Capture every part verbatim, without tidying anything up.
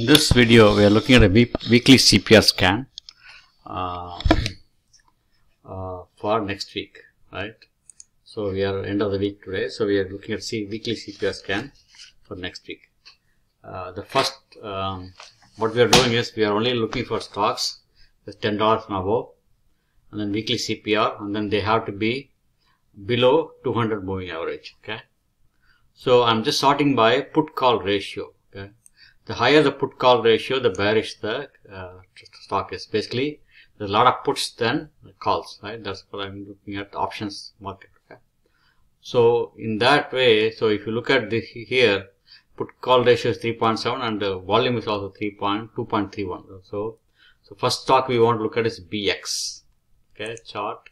In this video, we are looking at a week, weekly C P R scan uh, uh, for next week, right? So we are end of the week today, so we are looking at C weekly C P R scan for next week. Uh, the first, um, what we are doing is we are only looking for stocks with ten dollars and above, and then weekly C P R, and then they have to be below two hundred moving average. Okay, so I'm just sorting by put call ratio. Okay. The higher the put call ratio, the bearish the uh, stock is. Basically, there's a lot of puts than calls, right? That's what I'm looking at, options market. Okay. So in that way, so if you look at the here, put call ratio is three point seven and the volume is also three point two point three one. So, so first stock we want to look at is B X. Okay, chart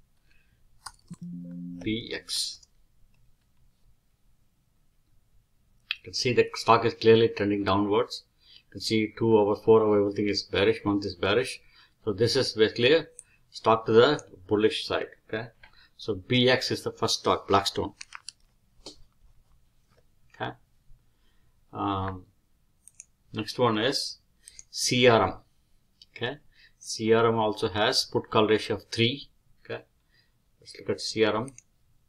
B X. You can see the stock is clearly trending downwards. You can see two over four over everything is bearish, month is bearish. So this is basically a stock to the bullish side. Okay, so B X is the first stock, Blackstone. Okay, um, next one is C R M. Okay, C R M also has put call ratio of three. Okay, let's look at C R M.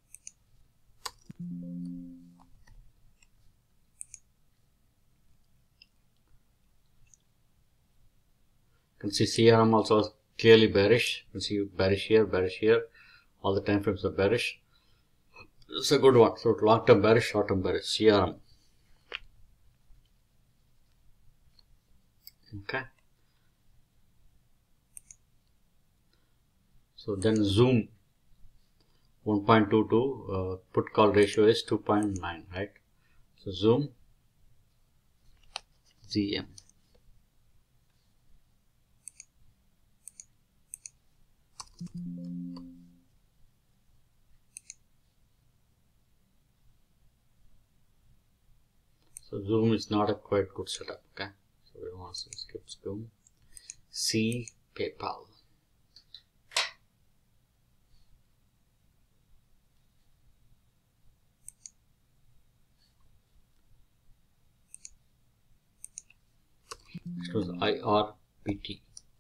You can see C R M also is clearly bearish. You can see bearish here, bearish here. All the time frames are bearish. It's a good one. So long term bearish, short term bearish. C R M. Okay. So then Zoom one point two two, uh, put call ratio is two point nine, right? So Zoom Z M. So Zoom is not a quite good setup. Okay, so we want to skip Zoom. C PayPal. Next was I R P T.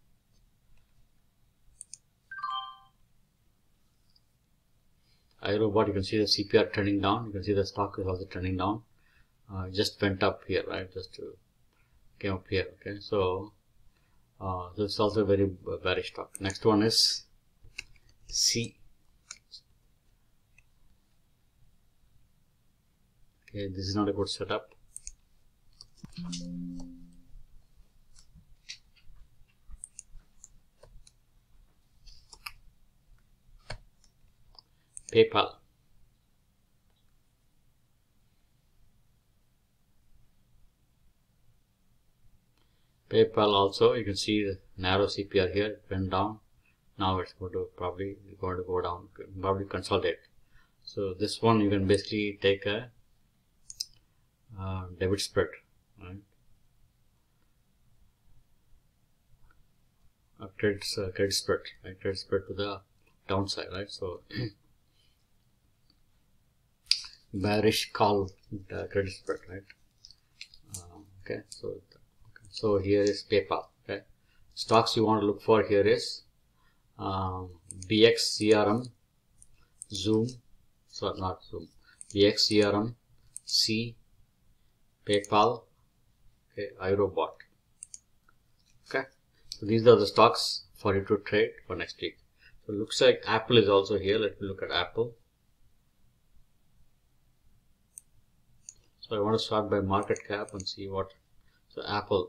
iRobot, you can see the C P R trending down. You can see the stock is also trending down. Uh, just went up here, right? Just to came up here. Okay, so uh, this is also a very bearish stock. Next one is C. Okay, this is not a good setup. PayPal. PayPal also, you can see the narrow C P R here, it went down. Now it's going to probably going to go down, probably consolidate. So this one you can basically take a uh, debit spread, right? A credit, uh, credit spread, right? Credit spread to the downside, right? So bearish call the credit spread, right? Uh, okay, so okay. So here is PayPal. Okay, stocks you want to look for here is um, B X, C R M, Zoom, so not Zoom, B X, C R M, C, PayPal, okay, iRobot. Okay, so these are the stocks for you to trade for next week. So it looks like Apple is also here. Let me look at Apple. So I want to start by market cap and see what. So Apple.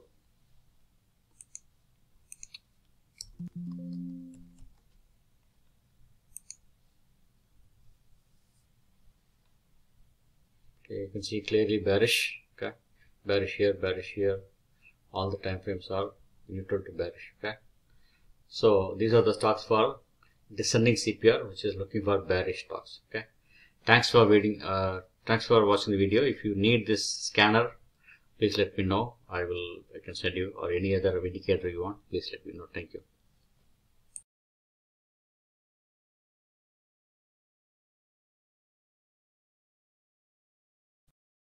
Okay, you can see clearly bearish. Okay, bearish here, bearish here. All the time frames are neutral to bearish. Okay, so these are the stocks for descending C P R, which is looking for bearish stocks. Okay, thanks for waiting. Uh, thanks for watching the video. If you need this scanner, please let me know. I will. I can send you, or any other indicator you want. Please let me know. Thank you.